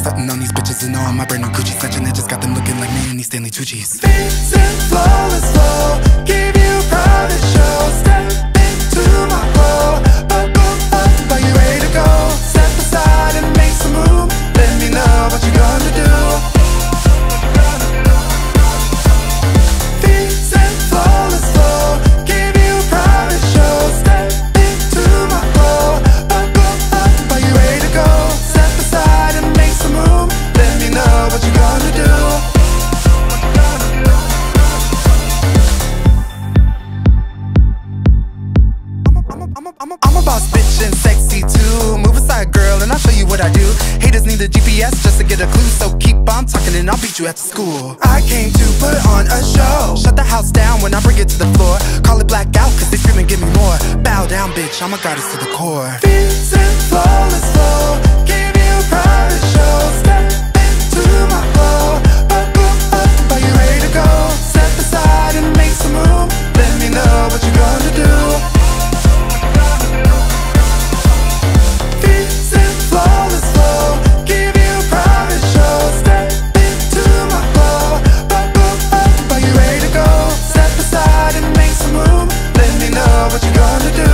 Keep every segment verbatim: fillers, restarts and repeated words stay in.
stunting on these bitches and all my brand new Gucci section that just got them looking like me and these Stanley Tucci's. Vincent flawless flow, give you private show. Step into my flow, buckle up, are you ready to go? Step aside and make some room. Let me know what you're gonna do. Vincent flawless flow, give you private show. Step into my flow, buckle up, are you ready to go? Step aside and make some room. Let me know what you're gonna do. I'm a, I'm a boss bitch and sexy too. Move aside, girl, and I'll show you what I do. Haters need a G P S just to get a clue, so keep on talking and I'll beat you after school. I came to put on a show. Shut the house down when I bring it to the floor. Call it blackout cause they scream and give me more. Bow down, bitch, I'm a goddess to the core. Vincent flawless flow, give you private show. Step into my flow, buckle up, are you ready to go? Step aside and make some room. Let me know what you're gonna do. Flawless flow, give you private show. Step into my flow, buckle up, are you ready to go? Step aside and make some room. Let me know what you're gonna do.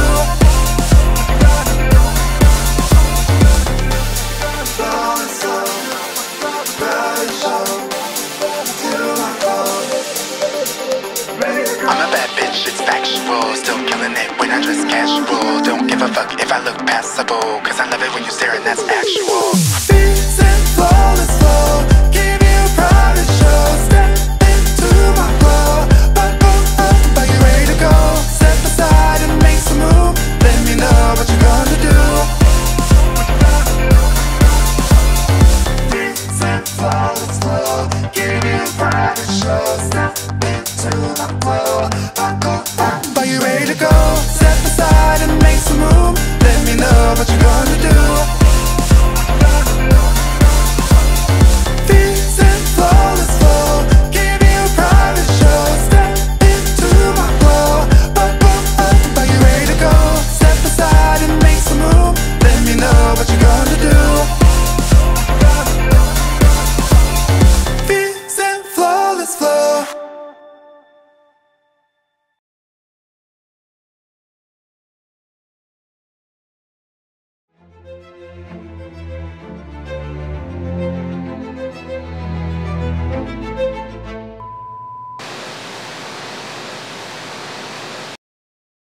Flawless flow, private show. I'm a bad bitch, it's factual. Still killing it when I dress casual. Don't give a fuck if I look passable, cause I love it when you stare and that's actual.